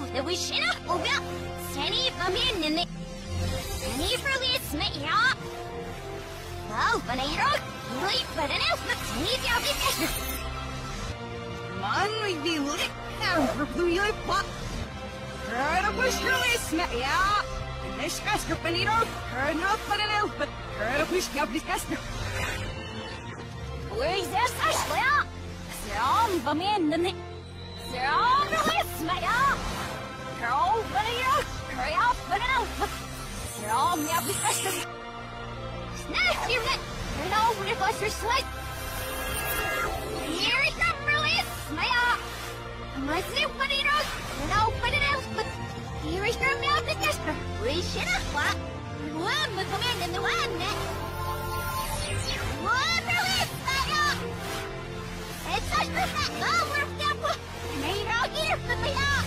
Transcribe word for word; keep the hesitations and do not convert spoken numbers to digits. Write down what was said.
the wishina oga. Seni bamin Seni release me ya. Oh, banero. Really, but an elf, but Seni yabi kashna. Man, we be lit now for blue yellow pop. Heard a wish release me ya. This castor banero. Heard not but an elf, but heard a wish yabi castor. Where's this Ashley? Serum bamin Serum release me ya. Girl, banero. Hurry up, but an elf. Serum yabi kashna. Snatch your net. Turn over the buster sweat. Here it comes, release my up. Unless it put it on, turn over the elf, but here is your mouth and gesture. We should have fought. One with the man in the one net. One release my up. It's such a fat over the apple. Made out here for me up.